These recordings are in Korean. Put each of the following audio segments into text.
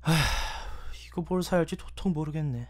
하... 이거 뭘 사야 할지 도통 모르겠네.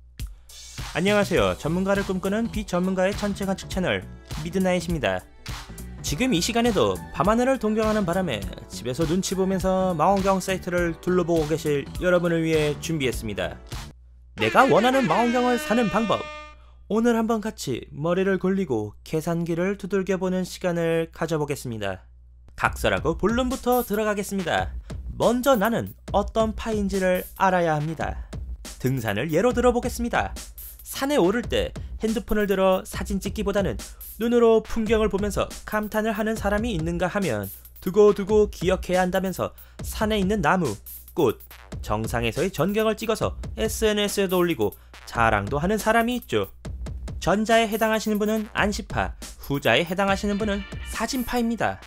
안녕하세요. 전문가를 꿈꾸는 비전문가의 전체 관측 채널 미드나잇입니다. 지금 이 시간에도 밤하늘을 동경하는 바람에 집에서 눈치 보면서 망원경 사이트를 둘러보고 계실 여러분을 위해 준비했습니다. 내가 원하는 망원경을 사는 방법. 오늘 한번 같이 머리를 굴리고 계산기를 두들겨보는 시간을 가져보겠습니다. 각설하고 본론부터 들어가겠습니다. 먼저 나는 어떤 파인지를 알아야 합니다. 등산을 예로 들어보겠습니다. 산에 오를 때 핸드폰을 들어 사진 찍기보다는 눈으로 풍경을 보면서 감탄을 하는 사람이 있는가 하면 두고두고 기억해야 한다면서 산에 있는 나무, 꽃, 정상에서의 전경을 찍어서 SNS에도 올리고 자랑도 하는 사람이 있죠. 전자에 해당하시는 분은 안시파, 후자에 해당하시는 분은 사진파입니다.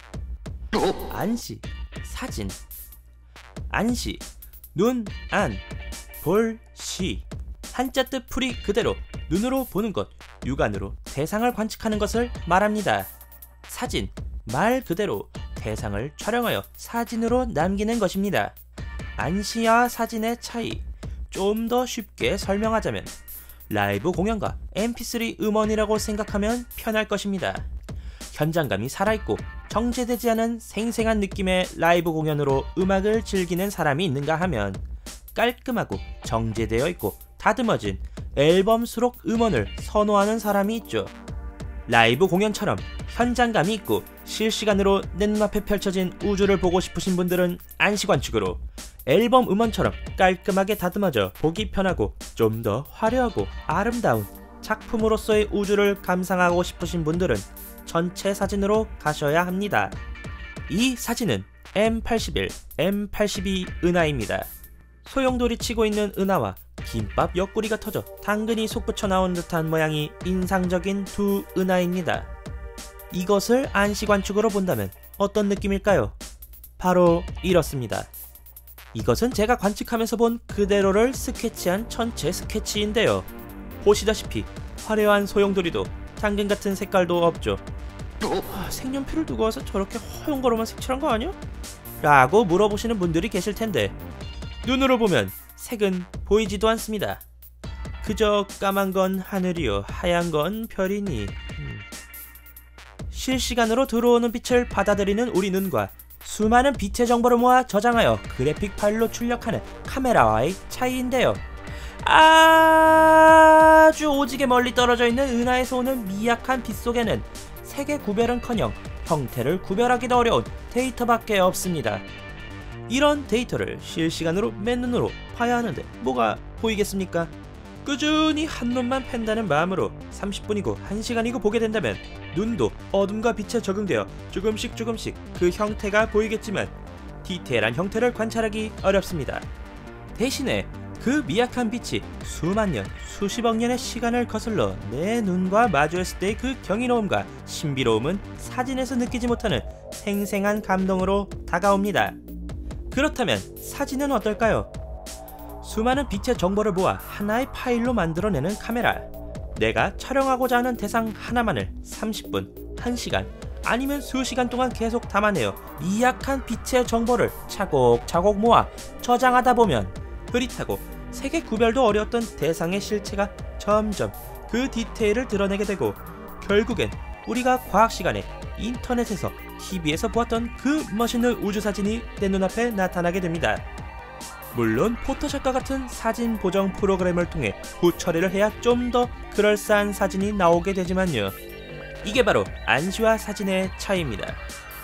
안시, 사진. 안시, 눈, 안, 볼, 시. 한자 뜻 풀이 그대로 눈으로 보는 것, 육안으로 대상을 관측하는 것을 말합니다. 사진, 말 그대로 대상을 촬영하여 사진으로 남기는 것입니다. 안시와 사진의 차이, 좀 더 쉽게 설명하자면 라이브 공연과 mp3 음원이라고 생각하면 편할 것입니다. 현장감이 살아있고 정제되지 않은 생생한 느낌의 라이브 공연으로 음악을 즐기는 사람이 있는가 하면 깔끔하고 정제되어 있고 다듬어진 앨범 수록 음원을 선호하는 사람이 있죠. 라이브 공연처럼 현장감이 있고 실시간으로 내 눈앞에 펼쳐진 우주를 보고 싶으신 분들은 안시관측으로, 앨범 음원처럼 깔끔하게 다듬어져 보기 편하고 좀 더 화려하고 아름다운 작품으로서의 우주를 감상하고 싶으신 분들은 전체 사진으로 가셔야 합니다. 이 사진은 M81, M82 은하입니다. 소용돌이 치고 있는 은하와 김밥 옆구리가 터져 당근이 솟구쳐 나온 듯한 모양이 인상적인 두 은하입니다. 이것을 안시관측으로 본다면 어떤 느낌일까요? 바로 이렇습니다. 이것은 제가 관측하면서 본 그대로를 스케치한 전체 스케치인데요. 보시다시피 화려한 소용돌이도 당근 같은 색깔도 없죠. 색연필을 두고 와서 저렇게 허용거로만 색칠한 거 아니야? 라고 물어보시는 분들이 계실 텐데, 눈으로 보면 색은 보이지도 않습니다. 그저 까만 건 하늘이요 하얀 건 별이니. 실시간으로 들어오는 빛을 받아들이는 우리 눈과 수많은 빛의 정보를 모아 저장하여 그래픽 파일로 출력하는 카메라와의 차이인데요. 아주 오지게 멀리 떨어져 있는 은하에서 오는 미약한 빛 속에는 색의 구별은커녕 형태를 구별하기도 어려운 데이터밖에 없습니다. 이런 데이터를 실시간으로 맨눈으로 봐야 하는데 뭐가 보이겠습니까? 꾸준히 한눈만 팬다는 마음으로 30분이고 1시간이고 보게 된다면 눈도 어둠과 빛에 적응되어 조금씩 그 형태가 보이겠지만 디테일한 형태를 관찰하기 어렵습니다. 대신에 그 미약한 빛이 수만 년, 수십억 년의 시간을 거슬러 내 눈과 마주했을 때의 그 경이로움과 신비로움은 사진에서 느끼지 못하는 생생한 감동으로 다가옵니다. 그렇다면 사진은 어떨까요? 수많은 빛의 정보를 모아 하나의 파일로 만들어내는 카메라. 내가 촬영하고자 하는 대상 하나만을 30분, 1시간 아니면 수시간 동안 계속 담아내어 미약한 빛의 정보를 차곡차곡 모아 저장하다 보면 흐릿하고 색의 구별도 어려웠던 대상의 실체가 점점 그 디테일을 드러내게 되고 결국엔 우리가 과학 시간에 인터넷에서 TV에서 보았던 그 멋있는 우주사진이 내 눈앞에 나타나게 됩니다. 물론 포토샵과 같은 사진 보정 프로그램을 통해 후처리를 해야 좀 더 그럴싸한 사진이 나오게 되지만요. 이게 바로 안시와 사진의 차이입니다.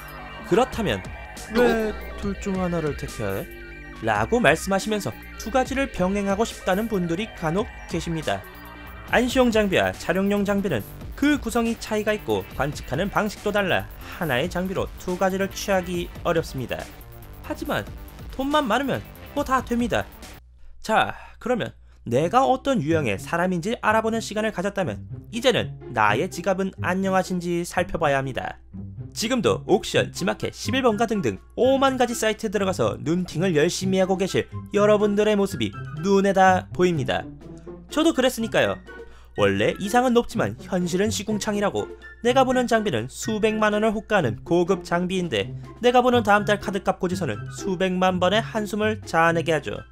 그렇다면 왜 둘 중 하나를 택해야 해? 라고 말씀하시면서 두 가지를 병행하고 싶다는 분들이 간혹 계십니다. 안시용 장비와 촬영용 장비는 그 구성이 차이가 있고 관측하는 방식도 달라 하나의 장비로 두 가지를 취하기 어렵습니다. 하지만 돈만 많으면 뭐 다 됩니다. 자, 그러면 내가 어떤 유형의 사람인지 알아보는 시간을 가졌다면 이제는 나의 지갑은 안녕하신지 살펴봐야 합니다. 지금도 옥션, 지마켓, 11번가 등등 5만 가지 사이트에 들어가서 눈팅을 열심히 하고 계실 여러분들의 모습이 눈에 다 보입니다. 저도 그랬으니까요. 원래 이상은 높지만 현실은 시궁창이라고. 내가 보는 장비는 수백만원을 호가하는 고급 장비인데 내가 보는 다음 달 카드값 고지서는 수백만 번의 한숨을 자아내게 하죠.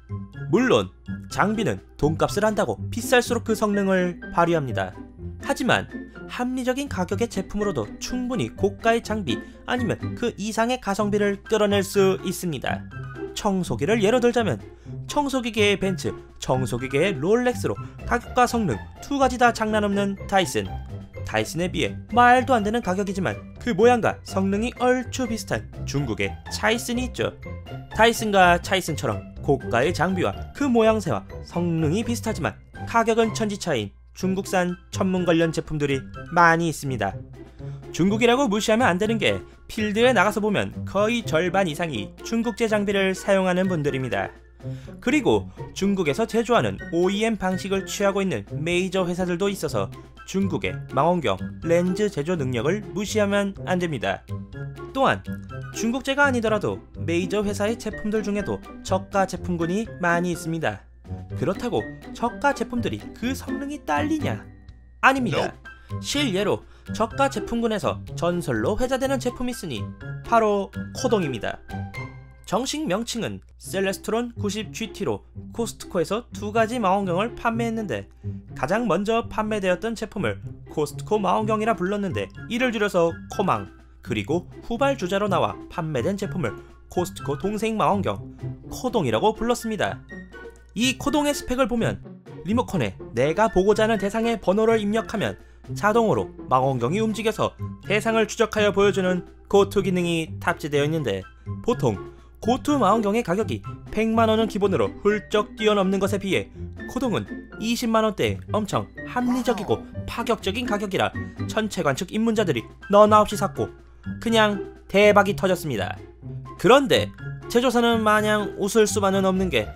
물론 장비는 돈값을 한다고 비쌀수록 그 성능을 발휘합니다. 하지만 합리적인 가격의 제품으로도 충분히 고가의 장비 아니면 그 이상의 가성비를 끌어낼 수 있습니다. 청소기를 예로 들자면 청소기계의 벤츠, 청소기계의 롤렉스로 가격과 성능 두 가지 다 장난없는 다이슨. 다이슨에 비해 말도 안 되는 가격이지만 그 모양과 성능이 얼추 비슷한 중국의 차이슨이 있죠. 다이슨과 차이슨처럼 고가의 장비와 그 모양새와 성능이 비슷하지만 가격은 천지 차이인 중국산 천문 관련 제품들이 많이 있습니다. 중국이라고 무시하면 안 되는 게 필드에 나가서 보면 거의 절반 이상이 중국제 장비를 사용하는 분들입니다. 그리고 중국에서 제조하는 OEM 방식을 취하고 있는 메이저 회사들도 있어서 중국의 망원경, 렌즈 제조 능력을 무시하면 안 됩니다. 또한 중국제가 아니더라도 메이저 회사의 제품들 중에도 저가 제품군이 많이 있습니다. 그렇다고 저가 제품들이 그 성능이 딸리냐? 아닙니다. 실예로 저가 제품군에서 전설로 회자되는 제품이 있으니 바로 코동입니다. 정식 명칭은 셀레스트론 90GT로 코스트코에서 두 가지 망원경을 판매했는데 가장 먼저 판매되었던 제품을 코스트코 망원경이라 불렀는데 이를 줄여서 코망, 그리고 후발주자로 나와 판매된 제품을 코스트코 동생 망원경, 코동이라고 불렀습니다. 이 코동의 스펙을 보면 리모컨에 내가 보고자 하는 대상의 번호를 입력하면 자동으로 망원경이 움직여서 대상을 추적하여 보여주는 고투 기능이 탑재되어 있는데 보통 고투 망원경의 가격이 100만원은 기본으로 훌쩍 뛰어넘는 것에 비해 코동은 20만원대의 엄청 합리적이고 파격적인 가격이라 천체 관측 입문자들이 너나 없이 샀고 그냥 대박이 터졌습니다. 그런데 제조사는 마냥 웃을 수만은 없는 게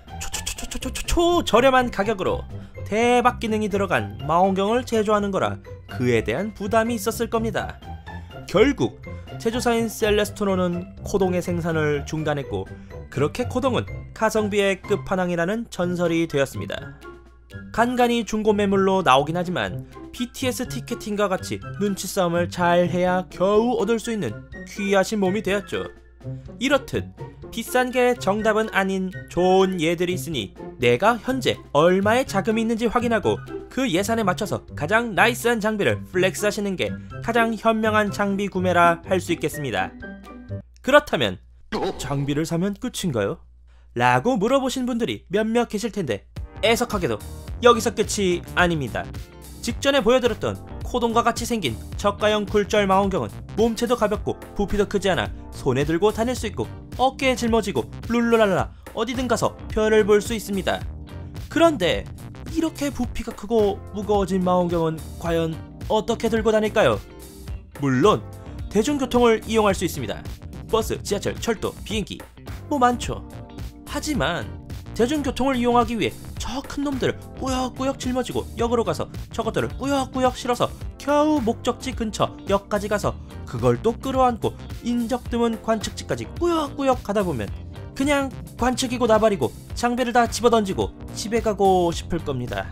초저렴한 가격으로 대박 기능이 들어간 망원경을 제조하는 거라 그에 대한 부담이 있었을 겁니다. 결국 제조사인 셀레스토노는 코동의 생산을 중단했고 그렇게 코동은 가성비의 끝판왕이라는 전설이 되었습니다. 간간히 중고 매물로 나오긴 하지만 BTS 티켓팅과 같이 눈치 싸움을 잘 해야 겨우 얻을 수 있는 귀하신 몸이 되었죠. 이렇듯 비싼 게 정답은 아닌 좋은 예들이 있으니 내가 현재 얼마의 자금이 있는지 확인하고 그 예산에 맞춰서 가장 나이스한 장비를 플렉스 하시는 게 가장 현명한 장비 구매라 할 수 있겠습니다. 그렇다면 장비를 사면 끝인가요? 라고 물어보신 분들이 몇몇 계실 텐데 애석하게도 여기서 끝이 아닙니다. 직전에 보여드렸던 코동과 같이 생긴 저가형 굴절 망원경은 몸체도 가볍고 부피도 크지 않아 손에 들고 다닐 수 있고 어깨에 짊어지고 룰루랄라 어디든 가서 별을 볼 수 있습니다. 그런데 이렇게 부피가 크고 무거워진 망원경은 과연 어떻게 들고 다닐까요? 물론 대중교통을 이용할 수 있습니다. 버스, 지하철, 철도, 비행기 뭐 많죠. 하지만 대중교통을 이용하기 위해 저 큰 놈들을 꾸역꾸역 짊어지고 역으로 가서 저것들을 꾸역꾸역 실어서 겨우 목적지 근처 역까지 가서 그걸 또 끌어안고 인적 드문 관측지까지 꾸역꾸역 가다 보면 그냥 관측이고 나발이고 장비를 다 집어던지고 집에 가고 싶을 겁니다.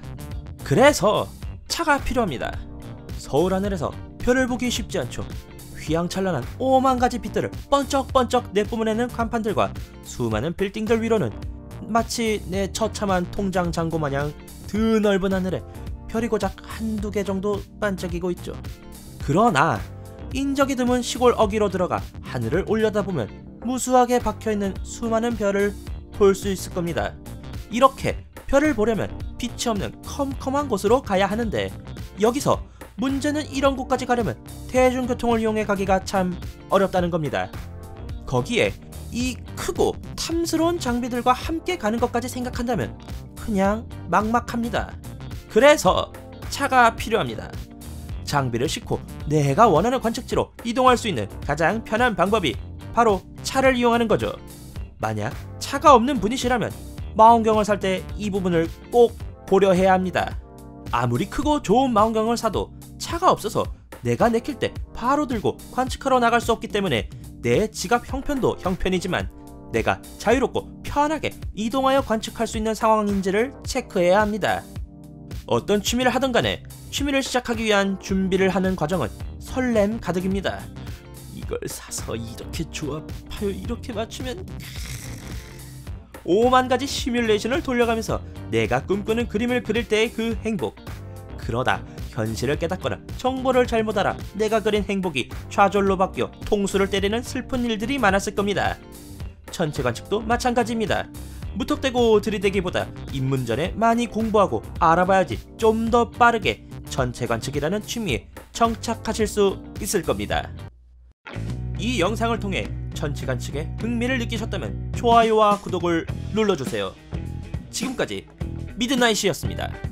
그래서 차가 필요합니다. 서울 하늘에서 별을 보기 쉽지 않죠. 휘황찬란한 오만 가지 빛들을 번쩍번쩍 내뿜어내는 간판들과 수많은 빌딩들 위로는 마치 내 처참한 통장 잔고 마냥 드넓은 하늘에 별이 고작 한두 개 정도 반짝이고 있죠. 그러나 인적이 드문 시골 어귀로 들어가 하늘을 올려다보면 무수하게 박혀있는 수많은 별을 볼 수 있을 겁니다. 이렇게 별을 보려면 빛이 없는 컴컴한 곳으로 가야 하는데 여기서 문제는 이런 곳까지 가려면 대중교통을 이용해 가기가 참 어렵다는 겁니다. 거기에 이 크고 탐스러운 장비들과 함께 가는 것까지 생각한다면 그냥 막막합니다. 그래서 차가 필요합니다. 장비를 싣고 내가 원하는 관측지로 이동할 수 있는 가장 편한 방법이 바로 차를 이용하는 거죠. 만약 차가 없는 분이시라면 망원경을 살 때 이 부분을 꼭 고려해야 합니다. 아무리 크고 좋은 망원경을 사도 차가 없어서 내가 내킬 때 바로 들고 관측하러 나갈 수 없기 때문에 내 지갑 형편도 형편이지만 내가 자유롭고 편하게 이동하여 관측할 수 있는 상황인지를 체크해야 합니다. 어떤 취미를 하든 간에 취미를 시작하기 위한 준비를 하는 과정은 설렘 가득입니다. 이걸 사서 이렇게 조합하여 이렇게 맞추면 5만 가지 시뮬레이션을 돌려가면서 내가 꿈꾸는 그림을 그릴 때의 그 행복. 그러다 현실을 깨닫거나 정보를 잘못 알아 내가 그린 행복이 좌절로 바뀌어 통수를 때리는 슬픈 일들이 많았을 겁니다. 천체 관측도 마찬가지입니다. 무턱대고 들이대기보다 입문 전에 많이 공부하고 알아봐야지 좀 더 빠르게 천체 관측이라는 취미에 정착하실 수 있을 겁니다. 이 영상을 통해 천체 관측에 흥미를 느끼셨다면 좋아요와 구독을 눌러주세요. 지금까지 미드나잇이었습니다.